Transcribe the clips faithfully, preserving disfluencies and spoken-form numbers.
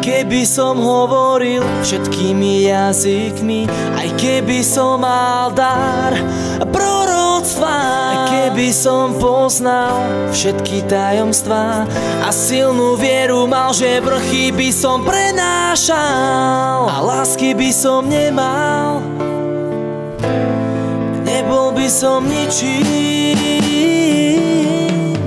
keby som hovoril všetkými jazykmi, aj keby som mal dar proroctva, aj keby som poznal všetky tajomstvá a silnú vieru mal, že vrchy by som prenášal a lásky by som nemal, nebol by som ničím.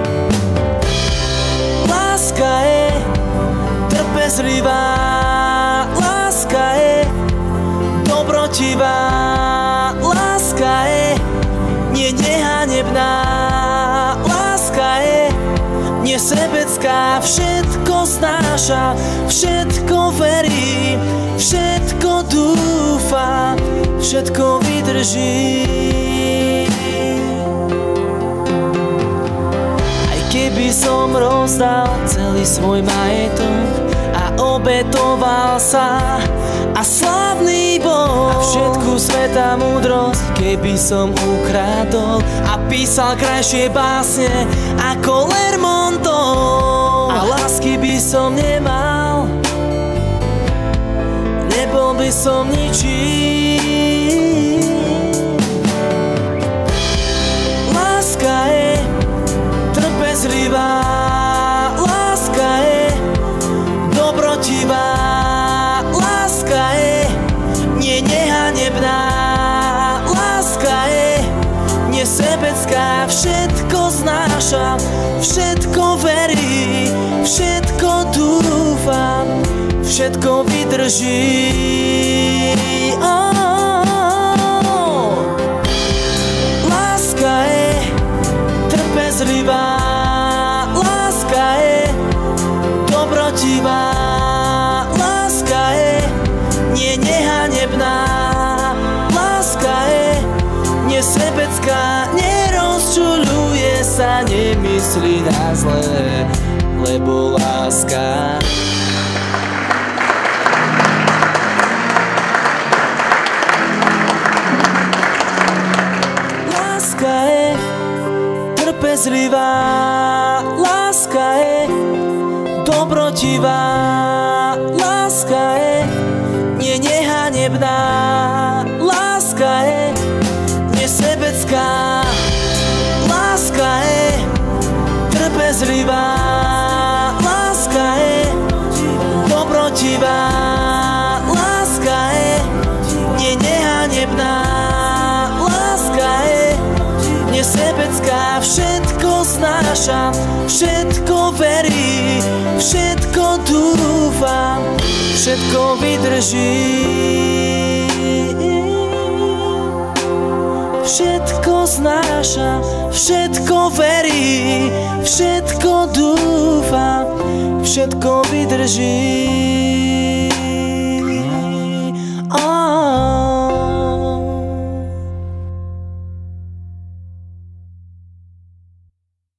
Láska je trpezlivá, láska je dobrotivá, láska je nie nehanebná, láska je nesebecká, všetko znáša, všetko verí, všetko dúfa, všetko vydrží. Aj keby som rozdal celý svoj majetok a obetoval sa a slávny Boh a všetku sveta múdrosť, keby som ukradol a písal krajšie básne ako Lermontov a lásky by som nemal, nebol by som ničím. Láska je trpezlivá, láska je dobrotivá, láska je nie nehanebná, láska je nesebecká, všetko znáša, všetko verí, všetko dúfa, všetko vydrží. Oh, láska je trpezlivá, láska je dobrotivá, láska je nie nehanebná, láska je nesebecká, nerozčuľuje sa, nemyslí na zlé, lebo láska. Láska je trpezlivá, láska je dobrotivá, láska je nie nehanebná, láska je nesebecká, láska je trpezlivá, láska je dobrotivá, láska je nie nehanebná, láska je nesebecká, všetko znáša, všetko verí, všetko dúfa, všetko vydrží. Všetko znáša, všetko verí, všetko dúfa, všetko vydrží.